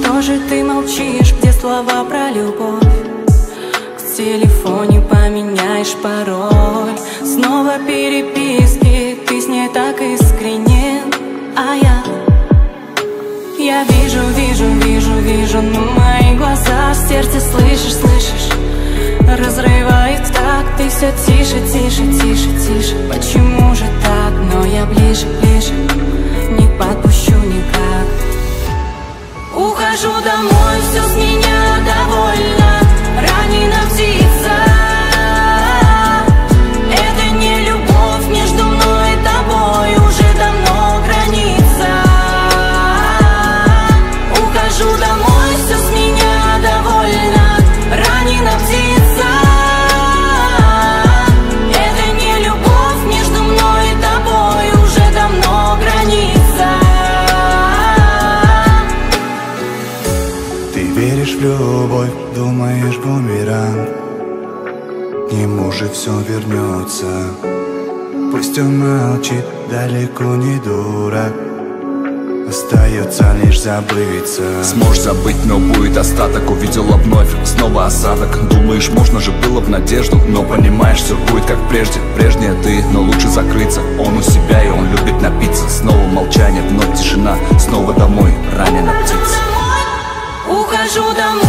Что же ты молчишь, где слова про любовь? В телефоне поменяешь пароль. Снова переписки, ты с ней так искренен. А я вижу, но мои глаза в сердце слышишь, разрывает так, ты все тише. Почему же так? Но я ближе, не подпущу никак. Ухожу домой, все с меня довольно. Ранена птица. Это не любовь между мной и тобой, уже давно граница. Ухожу домой, все с меня довольно. Ранена птица. Это не любовь между мной и тобой, уже давно граница. Ты веришь в любовь, думаешь бумеранг, к нему же все вернется. Пусть он молчит, далеко не дурак, остается лишь забыться. Сможешь забыть, но будет остаток. Увидела вновь, снова осадок. Думаешь, можно же было в надежду, но понимаешь, все будет как прежде. Прежняя ты, но лучше закрыться. Он у себя и он любит напиться. Снова молчание, вновь тишина. Снова домой, ранена птица. Ухожу домой.